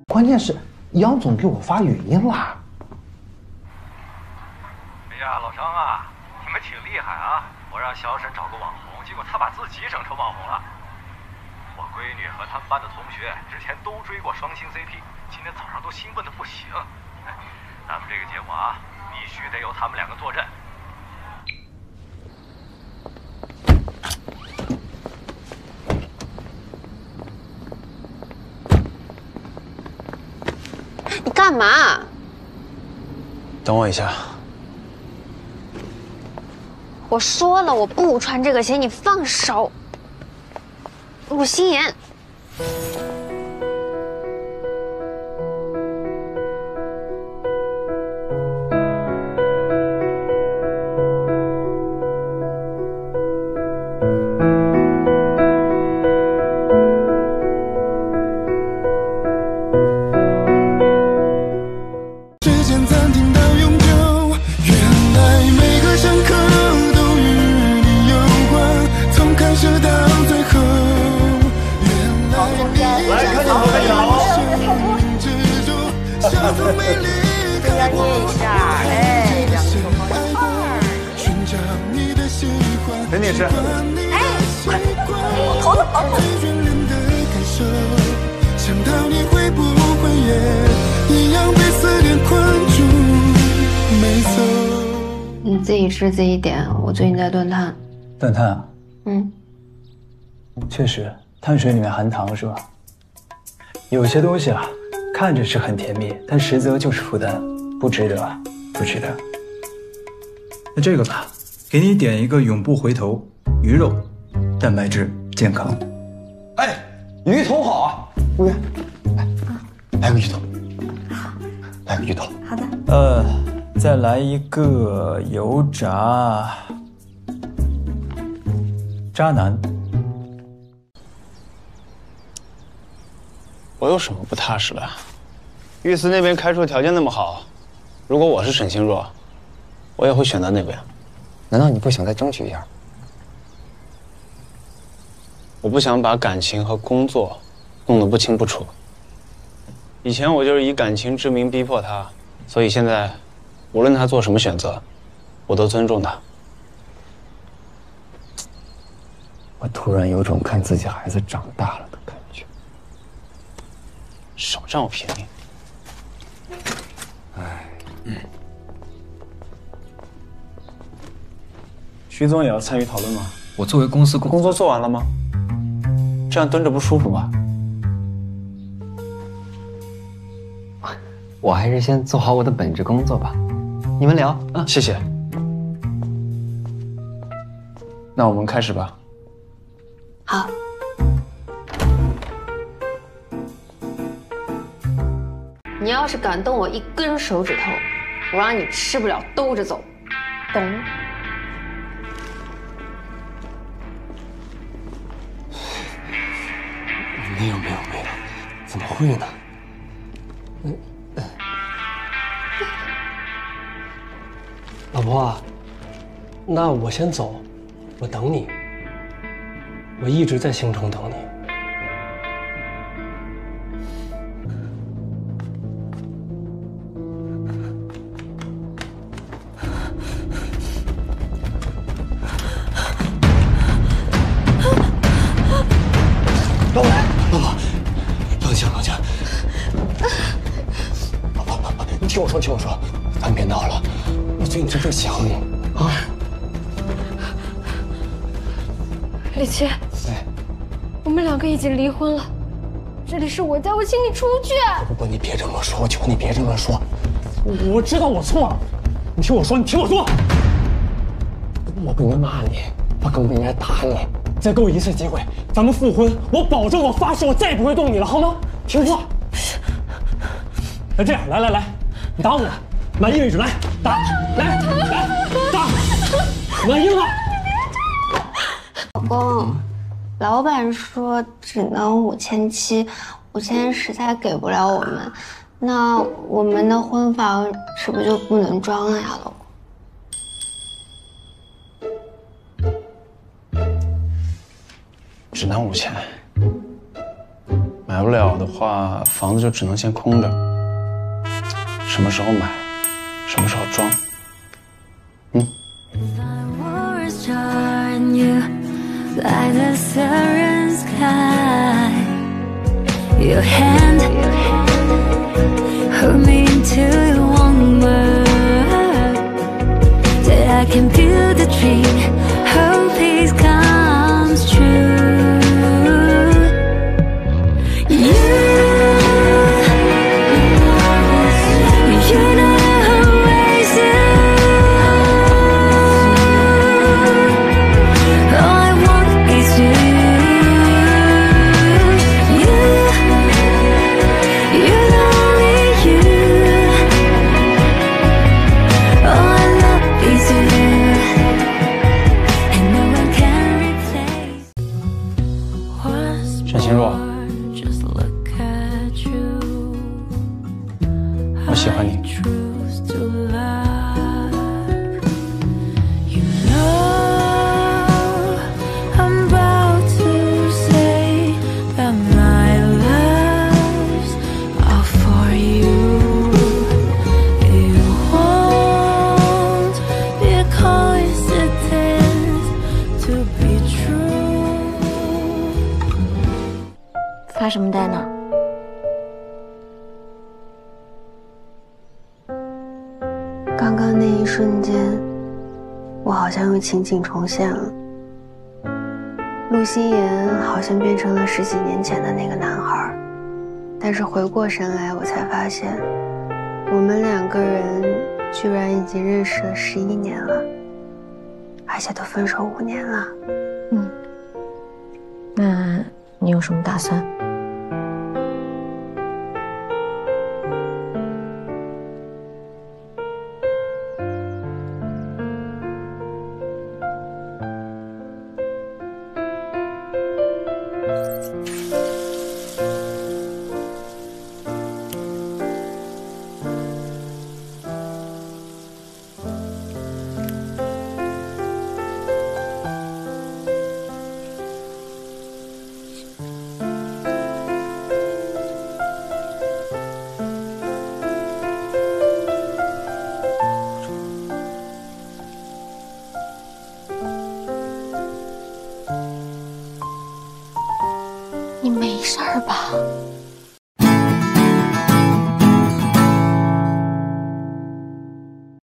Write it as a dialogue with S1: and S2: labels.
S1: 关键是杨总给我发语音啦。
S2: 哎呀，老张啊，你们挺厉害啊！我让小沈找个网红，结果他把自己整成网红了。我闺女和他们班的同学之前都追过双星 CP， 今天早上都兴奋的不行。哎，咱们这个节目啊，必须得由他们两个坐镇。
S3: 你干嘛？
S4: 等我一下。
S3: 我说了，我不穿这个鞋，你放手。陆心言。
S4: 陈女士，
S3: 哎，快，我头疼。你自己吃自己点，我最近在断碳。
S4: 断碳啊？
S3: 嗯，
S4: 确实，碳水里面含糖是吧？有些东西啊，看着是很甜蜜，但实则就是负担，不值得，不值得。那这个吧，给你点一个永不回头鱼肉，蛋白质健康。
S1: 哎，鱼头好啊，服务员，来个鱼头，来个鱼头。
S3: 好的。
S4: 再来一个油炸渣男。
S5: 我有什么不踏实的？玉思那边开出的条件那么好，如果我是沈星若，我也会选择那边。
S6: 难道你不想再争取一下？
S5: 我不想把感情和工作弄得不清不楚。以前我就是以感情之名逼迫他，所以现在，无论他做什么选择，我都尊重他。
S6: 我突然有种看自己孩子长大了的感觉。
S5: 少占我便宜！
S4: 徐总也要参与讨论吗？
S7: 我作为公司
S5: 工作做完了吗？这样蹲着不舒服吧？
S6: 我还是先做好我的本职工作吧。你们聊啊，
S5: 谢谢。那我们开始吧。
S3: 好。你要是敢动我一根手指头，我让你吃不了兜着走，懂？
S6: 没有，怎么会呢？
S8: 老婆，那我先走，我等你。我一直在星城等你。老婆，冷静。老婆，你听我说，咱别闹了。我最近真是想你啊！
S9: 李琦，我们两个已经离婚了，这里是我家，我请你出去。
S8: 不，你别这么说，我求你别这么说。我知道我错了，你听我说。我不应该骂你，我更不应该打你。再给我一次机会，咱们复婚，我保证，我发誓，我再也不会动你了，好吗？听话。那这样，来，你打我，满意为止，来打，打，满意了。
S3: 老公，老板说只能5700，5000实在给不了我们，那我们的婚房是不是就不能装了呀，老公？
S5: 只能5000，买买不了的话，房子就只能先空着。什么时候买，什么时候装。嗯。
S7: Like the southern sky, your hand hold me into your warm world. That I can build a dream, hope it comes true. You know always you. All I want is you. You only you. All I love is you, and no one can replace.
S5: 沈心若，
S7: Just look at you.
S5: 我喜欢你。
S7: Choose to love. You know I'm about to say that my love's all for you. It won't be a coincidence to be true.
S9: 发什么呆呢？
S3: 刚刚那一瞬间，我好像又情景重现了。陆心言好像变成了10几年前的那个男孩，但是回过神来，我才发现，我们2个人居然已经认识了11年了，而且都分手5年了。
S9: 那你有什么打算？你没事儿吧？